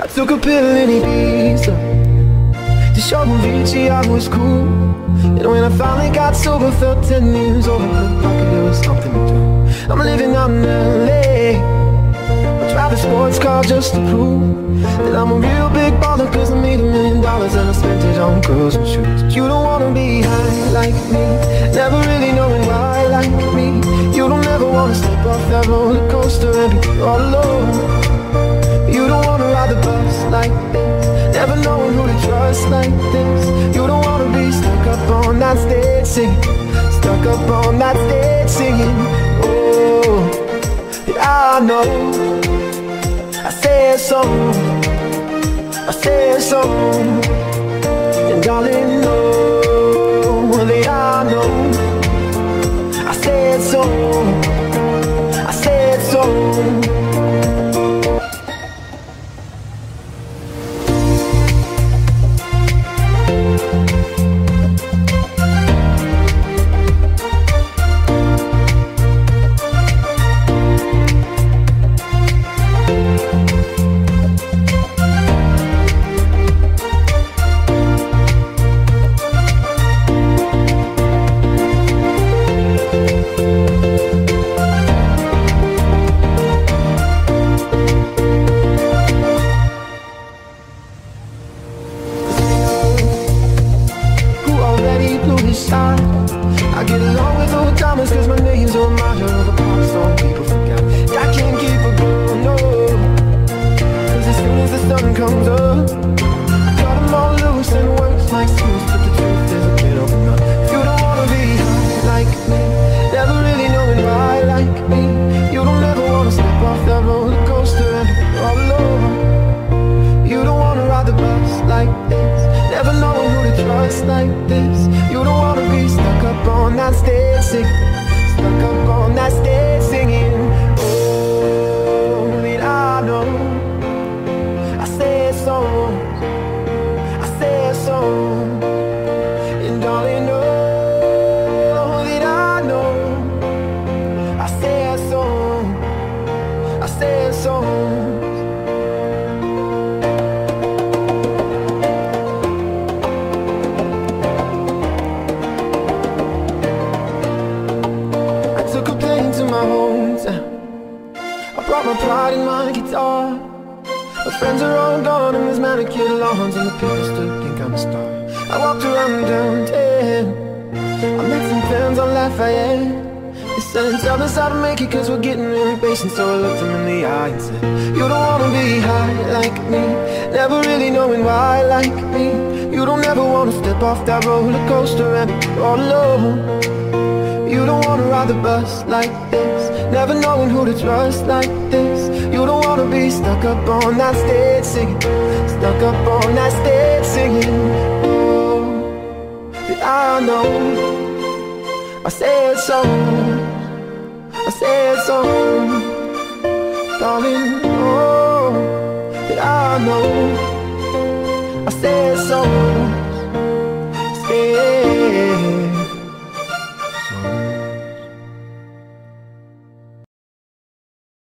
I took a pill in Ibiza to show Avicii I was cool. And when I finally got sober, felt 10 years older. Looked like there was something to do. I'm living out in LA, I drive a sports car just to prove that I'm a real big baller, cause I made $1 million and I spent it on girls and shoes. But you don't wanna be high like me, never really knowing why like me. You don't ever wanna step off that roller coaster and be all alone. You don't wanna ride the bus like this, never knowing who to trust like this. You don't wanna be stuck up on that stage singing, stuck up on that stage singing. Oh, I know, I said so, I said so. And darling, know that I know, I said so, I said so. I get along with old timers cause my name's on my heart. All the pop song people forgot. I can't keep a girl, no, cause as soon as the sun comes up, got them all loose and it works like smooth. But the truth is I can't open up. You don't wanna be high like me, never really knowing why like me. You don't ever wanna step off that roller coaster and be all alone. You don't wanna ride the bus like this, never knowing who to trust like this. You don't wanna be stuck up on that stage singing, stuck up on that stage singing. Oh, that I know, I said so, I said so. And darling, know that I know, I said so, I said so. I brought my pride and my guitar. My friends are all gone and there's manicured lawns, and the people still think I'm a star. I walked around downtown, I met some fans on Lafayette. They said, tell us how to make it cause we're getting impatient. So I looked them in the eye and said, you don't wanna be high like me, never really knowing why like me. You don't ever wanna step off that roller coaster and be all alone. You don't wanna ride the bus like this, never knowing who to trust like this. You don't wanna be stuck up on that stage singing, stuck up on that stage singing. Oh, that I know, I said so, I said so. Darling, oh, that I know.